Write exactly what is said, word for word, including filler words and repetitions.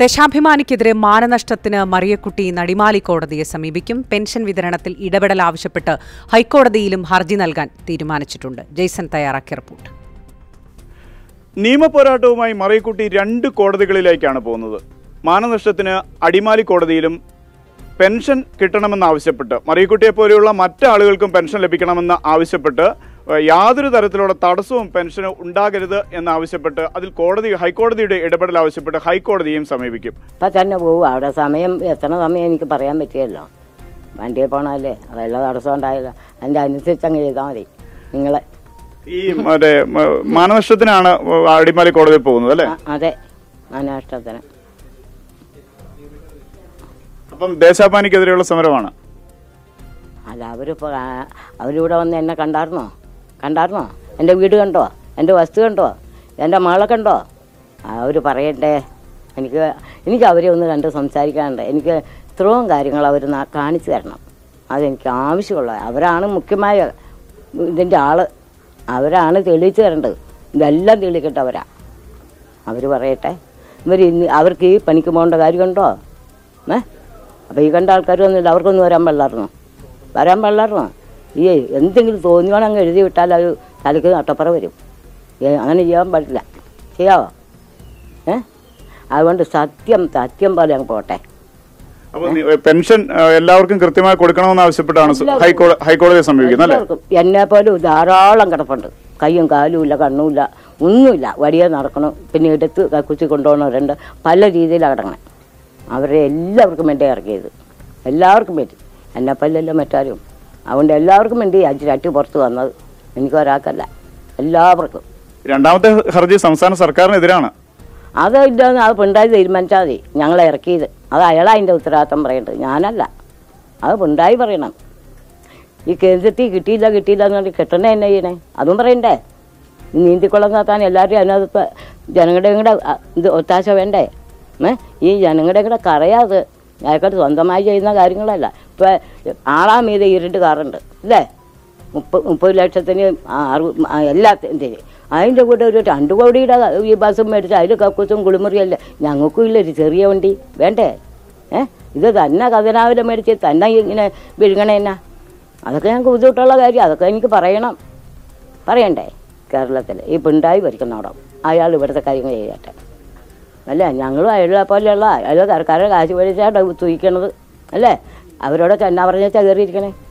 ദേശാഭിമാനിക്കെതിരെ മാനനഷ്ടത്തിന് മറിയക്കുട്ടി നടിമാലി കോടതിയെ സമീപിക്കും. പെൻഷൻ വിതരണത്തിൽ ഇടപെടൽ ആവശ്യപ്പെട്ട് ഹൈക്കോടതിയിലും ഹർജി നൽകാൻ തീരുമാനിച്ചിട്ടുണ്ട്. ജെയ്സൺ തയ്യാറാക്കിയ റിപ്പോർട്ട്. നിയമപോരാട്ടവുമായി മറിയക്കുട്ടി രണ്ട് കോടതികളിലേക്കാണ് പോകുന്നത്. മാനനഷ്ടത്തിന് അടിമാലി കോടതിയിലും പെൻഷൻ കിട്ടണമെന്നാവശ്യപ്പെട്ട്, മറിയക്കുട്ടിയെ പോലെയുള്ള മറ്റാളുകൾക്കും പെൻഷൻ ലഭിക്കണമെന്ന് ആവശ്യപ്പെട്ട് യാതൊരു തരത്തിലുള്ള തടസ്സവും പെൻഷന് ഉണ്ടാകരുത് എന്നാവശ്യപ്പെട്ട് അതിൽ കോടതി ഹൈക്കോടതിയുടെ ഇടപെടൽ ആവശ്യപ്പെട്ട് ഹൈക്കോടതിയെയും സമീപിക്കും. ഇപ്പം തന്നെ പോകും. അവിടെ സമയം എത്ര സമയം എനിക്ക് പറയാൻ പറ്റിയല്ലോ. വണ്ടിയിൽ പോകണമല്ലേ, അതെല്ലാം തടസ്സം ഉണ്ടായില്ല. അതിൻ്റെ അനുസരിച്ച് അങ്ങ് ചെയ്താൽ മതി. നിങ്ങളെ ഈ മറ്റേ മാനനഷ്ടത്തിനാണ് അടിമാലി കോടതിയിൽ പോകുന്നത് അല്ലേ? അതെ, മാനനഷ്ടത്തിന്. അപ്പം ദേശാഭിമാനിക്കെതിരെയുള്ള സമരമാണ്. അല്ല, അവരിപ്പോൾ അവരിവിടെ വന്ന് എന്നെ കണ്ടായിരുന്നോ കണ്ടായിരുന്നോ എൻ്റെ വീട് കണ്ടോ, എൻ്റെ വസ്തു കണ്ടോ, എൻ്റെ മകളെ കണ്ടോ? അവർ പറയണ്ടേ. എനിക്ക് എനിക്ക് അവരെ ഒന്ന് കണ്ട് സംസാരിക്കാനുണ്ട്. എനിക്ക് ഇത്രയും കാര്യങ്ങൾ അവർ കാണിച്ചു തരണം. അതെനിക്ക് ആവശ്യമുള്ള. അവരാണ് മുഖ്യമായ ഇതിൻ്റെ ആള്. അവരാണ് തെളിയിച്ചു തരേണ്ടത്. ഇതെല്ലാം തെളിയിക്കട്ടെ അവരാ. അവർ പറയട്ടെ. ഇവർ ഇന്ന് അവർക്ക് ഈ പണിക്ക് പോകേണ്ട കാര്യമുണ്ടോ? ഏ അപ്പോൾ ഈ കണ്ട ആൾക്കാരൊന്നുമില്ല. അവർക്കൊന്നും വരാൻ പാടില്ലായിരുന്നോ? വരാൻ പാടില്ലായിരുന്നോ? ഈ എന്തെങ്കിലും തോന്നിയോണം അങ്ങ് എഴുതി വിട്ടാൽ അത് തലയ്ക്ക് നട്ടപ്പുറ വരും. അങ്ങനെ ചെയ്യാൻ പാടില്ല. ചെയ്യാവോ? ഏ അതുകൊണ്ട് സത്യം സത്യം പോലെ അങ്ങ് പോട്ടെ. പെൻഷൻ എല്ലാവർക്കും കൃത്യമായി കൊടുക്കണമെന്ന് ആവശ്യപ്പെട്ടാണ് ഹൈക്കോടതിയെ സമീപിക്കുന്നത്. എന്നെ പോലും ധാരാളം കിടപ്പുണ്ട്. കയ്യും കാലും ഇല്ല, കണ്ണുമില്ല, ഒന്നുമില്ല. വടിയെ നടക്കണം. പിന്നെ എടുത്ത് കുത്തി കൊണ്ടുപോകണവരുണ്ട്. പല രീതിയിലാണ് കിടക്കണേ. അവരെ എല്ലാവർക്കും വേണ്ടി ഇറക്കിയത്. എല്ലാവർക്കും വേണ്ടി. എന്നെപ്പല്ലല്ലോ മറ്റാരും. അതുകൊണ്ട് എല്ലാവർക്കും വേണ്ടി അഞ്ച് രട്ടി പുറത്ത് വന്നത്. എനിക്കൊരാൾക്കല്ല, എല്ലാവർക്കും. രണ്ടാമത്തെ ഹർജി സംസ്ഥാന സർക്കാരിനെതിരാണ്. അത് ഇല്ലെന്ന് അത് പിണറായി തീരുമാനിച്ചാൽ മതി. ഞങ്ങളെ ഇറക്കിയത് അത് അയാളാ അതിൻ്റെ ഉത്തരവാദിത്തം പറയേണ്ടത്, ഞാനല്ല. അത് പിണറായി പറയണം. ഈ കേന്ദ്രത്തിൽ കിട്ടിയില്ല കിട്ടിയില്ല എന്ന് പറഞ്ഞാൽ കിട്ടണേ എന്നെ ചെയ്യണേ, അതും പറയണ്ടേ. നീന്തിക്കൊള്ളം കാക്കാൻ എല്ലാവരും അതിനകത്ത് ജനങ്ങളുടെ കൂടെ ഇത് ഒത്താശ വേണ്ടേ? ഏ ഈ ജനങ്ങളുടെ കൂടെ കറയാത്. അയാൾക്കത് സ്വന്തമായി ചെയ്യുന്ന കാര്യങ്ങളല്ല. ഇപ്പോൾ ആളാ മീതെ ഇരുണ്ട് കാറുണ്ട് അല്ലേ? മുപ്പത് മുപ്പത് ലക്ഷത്തിന് അറുപത് എല്ലാത്തിൻ്റെ. അതിൻ്റെ കൂടെ ഒരു രണ്ട് കോടിയുടെ ഈ ബസ്സും മേടിച്ച് അതിൽ കക്കൂസും കുളിമുറിയല്ലേ. ഞങ്ങൾക്കും ഇല്ല ഒരു ചെറിയ വണ്ടി വേണ്ടേ? ഏഹ് ഇത് തന്നെ ഖജനാവിലെ മേടിച്ച് തന്നെ ഇങ്ങനെ വിഴുങ്ങണേ എന്നാ? അതൊക്കെ ഞങ്ങൾക്ക് ബുദ്ധിമുട്ടുള്ള കാര്യം. അതൊക്കെ എനിക്ക് പറയണം. പറയണ്ടേ? കേരളത്തിൽ ഈ പിണറായി ഭരിക്കുന്നോടം അയാൾ ഇവിടുത്തെ കാര്യങ്ങൾ ചെയ്യട്ടെ. അല്ലേ? ഞങ്ങളും അയാളെ പോലെയുള്ള അയാൾ സർക്കാരുടെ കാശ് മേടിച്ചാണ് തൂയിക്കണത് അല്ലേ? അവരോടൊക്കെ എന്നാ പറഞ്ഞാൽ കയറിയിരിക്കണേ.